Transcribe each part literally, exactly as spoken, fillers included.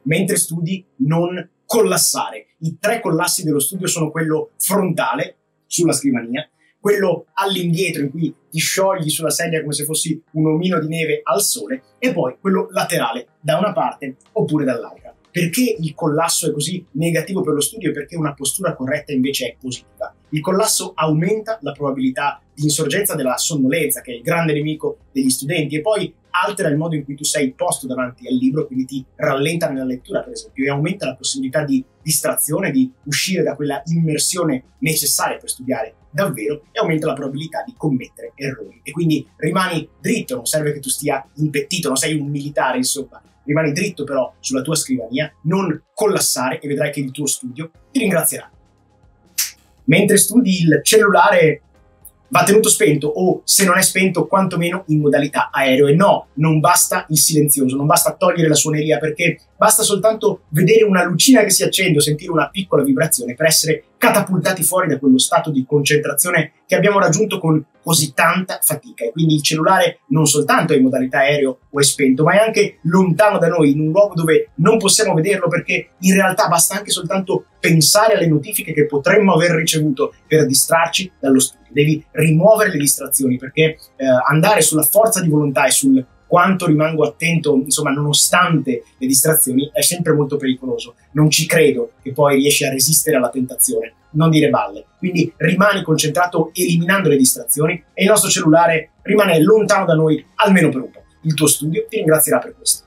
mentre studi non collassare. I tre collassi dello studio sono quello frontale, sulla scrivania, quello all'indietro in cui ti sciogli sulla sedia come se fossi un omino di neve al sole, e poi quello laterale, da una parte oppure dall'altra. Perché il collasso è così negativo per lo studio? Perché una postura corretta invece è positiva. Il collasso aumenta la probabilità di insorgenza della sonnolenza, che è il grande nemico degli studenti, e poi altera il modo in cui tu sei posto davanti al libro, quindi ti rallenta nella lettura, per esempio, e aumenta la possibilità di distrazione, di uscire da quella immersione necessaria per studiare davvero, e aumenta la probabilità di commettere errori. E quindi rimani dritto, non serve che tu stia impettito, non sei un militare, insomma, rimani dritto però sulla tua scrivania, non collassare, e vedrai che il tuo studio ti ringrazierà. Mentre studi, il cellulare va tenuto spento, o se non è spento quantomeno in modalità aereo. E no, non basta il silenzioso, non basta togliere la suoneria, perché basta soltanto vedere una lucina che si accende o sentire una piccola vibrazione per essere catapultati fuori da quello stato di concentrazione che abbiamo raggiunto con così tanta fatica. E quindi il cellulare non soltanto è in modalità aereo o è spento, ma è anche lontano da noi, in un luogo dove non possiamo vederlo, perché in realtà basta anche soltanto pensare alle notifiche che potremmo aver ricevuto per distrarci dallo studio. Devi rimuovere le distrazioni, perché eh, andare sulla forza di volontà e sul quanto rimango attento, insomma, nonostante le distrazioni, è sempre molto pericoloso. Non ci credo che poi riesci a resistere alla tentazione. Non dire balle. Quindi rimani concentrato eliminando le distrazioni, e il nostro cellulare rimane lontano da noi almeno per un po'. Il tuo studio ti ringrazierà per questo.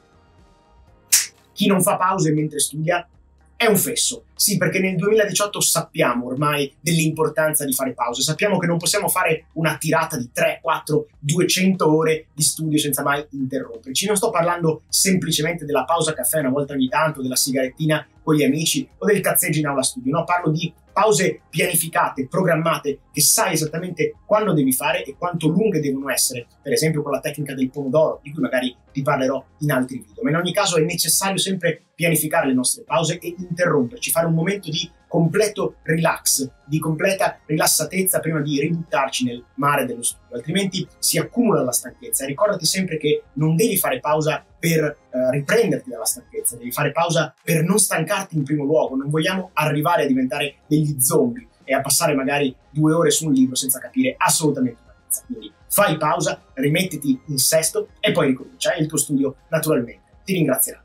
Chi non fa pause mentre studia è un fesso. Sì, perché nel duemiladiciotto sappiamo ormai dell'importanza di fare pause. Sappiamo che non possiamo fare una tirata di tre, quattro, duecento ore di studio senza mai interromperci. Non sto parlando semplicemente della pausa caffè una volta ogni tanto, della sigarettina con gli amici o del cazzeggio in aula studio. No, parlo di pause pianificate, programmate, che sai esattamente quando devi fare e quanto lunghe devono essere, per esempio con la tecnica del pomodoro, di cui magari ti parlerò in altri video. Ma in ogni caso è necessario sempre pianificare le nostre pause e interromperci, fare un momento di completo relax, di completa rilassatezza prima di ributtarci nel mare dello studio, altrimenti si accumula la stanchezza. E ricordati sempre che non devi fare pausa per eh, riprenderti dalla stanchezza, devi fare pausa per non stancarti in primo luogo. Non vogliamo arrivare a diventare degli zombie e a passare magari due ore su un libro senza capire assolutamente una cosa. Quindi fai pausa, rimettiti in sesto e poi ricomincia, e il tuo studio naturalmente ti ringrazierà.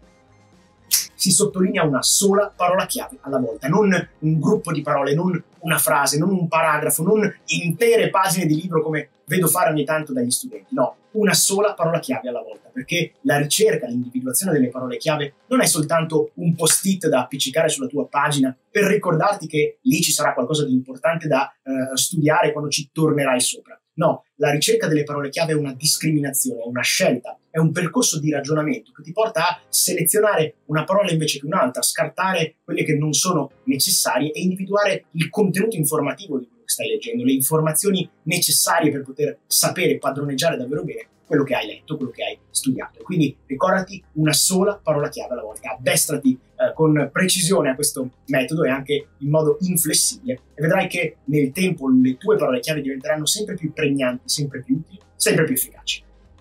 Si sottolinea una sola parola chiave alla volta, non un gruppo di parole, non una frase, non un paragrafo, non intere pagine di libro come vedo fare ogni tanto dagli studenti. No, una sola parola chiave alla volta, perché la ricerca, l'individuazione delle parole chiave non è soltanto un post-it da appiccicare sulla tua pagina per ricordarti che lì ci sarà qualcosa di importante da eh, studiare quando ci tornerai sopra. No, la ricerca delle parole chiave è una discriminazione, è una scelta, è un percorso di ragionamento che ti porta a selezionare una parola invece che un'altra, scartare quelle che non sono necessarie e individuare il contenuto informativo di quello che stai leggendo, le informazioni necessarie per poter sapere e padroneggiare davvero bene quello che hai letto, quello che hai studiato. Quindi ricordati una sola parola chiave alla volta, addestrati eh, con precisione a questo metodo e anche in modo inflessibile, e vedrai che nel tempo le tue parole chiave diventeranno sempre più pregnanti, sempre più utili, sempre più efficaci.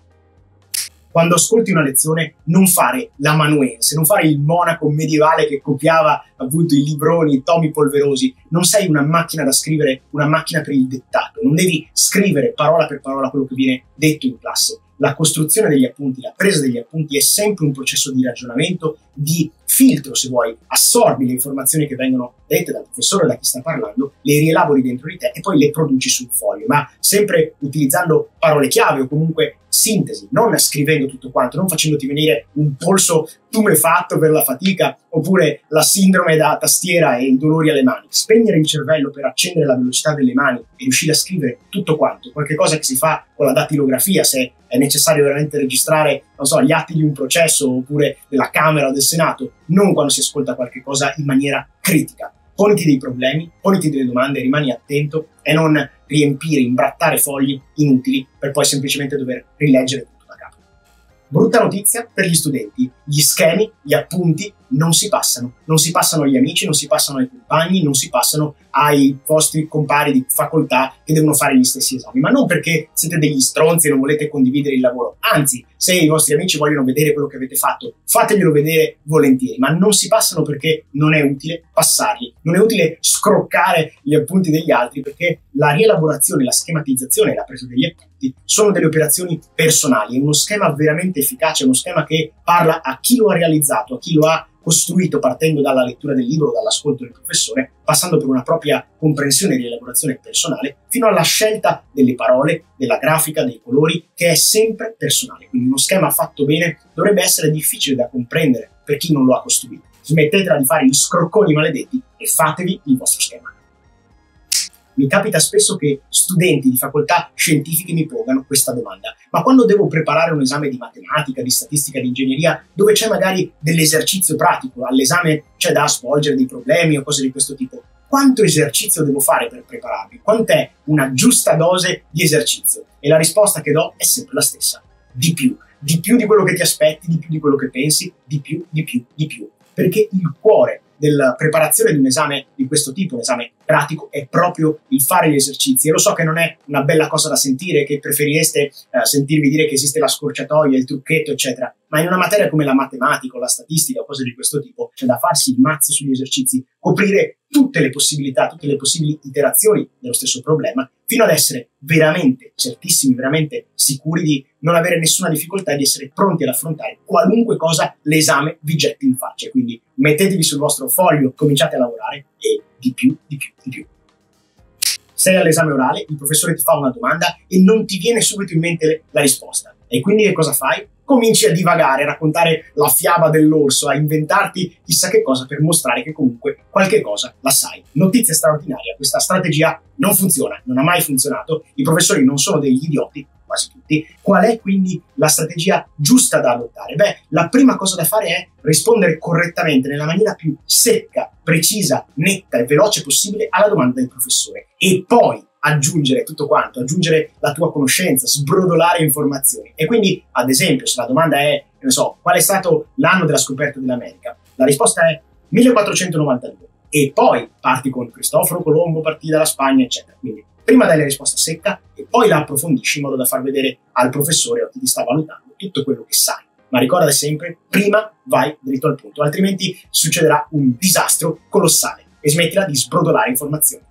Quando ascolti una lezione, non fare l'amanuense, non fare il monaco medievale che copiava appunto i libroni, i tomi polverosi. Non sei una macchina da scrivere, una macchina per il dettato. Non devi scrivere parola per parola quello che viene detto in classe. La costruzione degli appunti, la presa degli appunti è sempre un processo di ragionamento, di filtro, se vuoi. Assorbi le informazioni che vengono dette dal professore o da chi sta parlando, le rielabori dentro di te e poi le produci sul foglio, ma sempre utilizzando parole chiave o comunque sintesi, non scrivendo tutto quanto, non facendoti venire un polso tumefatto per la fatica oppure la sindrome da tastiera e i dolori alle mani. Spegnere il cervello per accendere la velocità delle mani e riuscire a scrivere tutto quanto, qualche cosa che si fa con la dattilografia se è necessario veramente registrare, non so, gli atti di un processo oppure della Camera o del Senato, non quando si ascolta qualche cosa in maniera critica. Poniti dei problemi, poniti delle domande, rimani attento e non riempire, imbrattare fogli inutili per poi semplicemente dover rileggere tutto da capo. Brutta notizia per gli studenti: gli schemi, gli appunti non si passano. Non si passano agli amici, non si passano ai compagni, non si passano ai vostri compari di facoltà che devono fare gli stessi esami, ma non perché siete degli stronzi e non volete condividere il lavoro. Anzi, se i vostri amici vogliono vedere quello che avete fatto, fateglielo vedere volentieri, ma non si passano perché non è utile passarli, non è utile scroccare gli appunti degli altri, perché la rielaborazione, la schematizzazione e la presa degli appunti sono delle operazioni personali, è uno schema veramente efficace, è uno schema che parla a chi lo ha realizzato, a chi lo ha costruito partendo dalla lettura del libro, dall'ascolto del professore, passando per una propria comprensione e rielaborazione personale, fino alla scelta delle parole, della grafica, dei colori, che è sempre personale. Quindi uno schema fatto bene dovrebbe essere difficile da comprendere per chi non lo ha costruito. Smettetela di fare gli scrocconi maledetti e fatevi il vostro schema. Mi capita spesso che studenti di facoltà scientifiche mi pongano questa domanda: ma quando devo preparare un esame di matematica, di statistica, di ingegneria, dove c'è magari dell'esercizio pratico, all'esame c'è da svolgere dei problemi o cose di questo tipo, quanto esercizio devo fare per prepararmi? Quant'è una giusta dose di esercizio? E la risposta che do è sempre la stessa: di più. Di più di quello che ti aspetti, di più di quello che pensi, di più, di più, di più. Perché il cuore della preparazione di un esame di questo tipo, un esame pratico, è proprio il fare gli esercizi. E lo so che non è una bella cosa da sentire, che preferireste eh, sentirvi dire che esiste la scorciatoia, il trucchetto, eccetera, ma in una materia come la matematica o la statistica o cose di questo tipo c'è da farsi il mazzo sugli esercizi, coprire tutte le possibilità, tutte le possibili iterazioni dello stesso problema, fino ad essere veramente certissimi, veramente sicuri di non avere nessuna difficoltà e di essere pronti ad affrontare qualunque cosa l'esame vi getti in faccia. Quindi mettetevi sul vostro foglio, cominciate a lavorare e di più, di più, di più. Sei all'esame orale, il professore ti fa una domanda e non ti viene subito in mente la risposta. E quindi che cosa fai? Cominci a divagare, a raccontare la fiaba dell'orso, a inventarti chissà che cosa per mostrare che comunque qualche cosa la sai. Notizia straordinaria, questa strategia non funziona, non ha mai funzionato, i professori non sono degli idioti, quasi tutti. Qual è quindi la strategia giusta da adottare? Beh, la prima cosa da fare è rispondere correttamente, nella maniera più secca, precisa, netta e veloce possibile alla domanda del professore. E poi aggiungere tutto quanto, aggiungere la tua conoscenza, sbrodolare informazioni. E quindi, ad esempio, se la domanda è, non so, qual è stato l'anno della scoperta dell'America? La risposta è millequattrocentonovantadue. E poi parti con Cristoforo Colombo, partì dalla Spagna, eccetera. Quindi prima dai la risposta secca e poi la approfondisci in modo da far vedere al professore o a chi ti sta valutando tutto quello che sai. Ma ricorda sempre, prima vai dritto al punto, altrimenti succederà un disastro colossale e smettila di sbrodolare informazioni.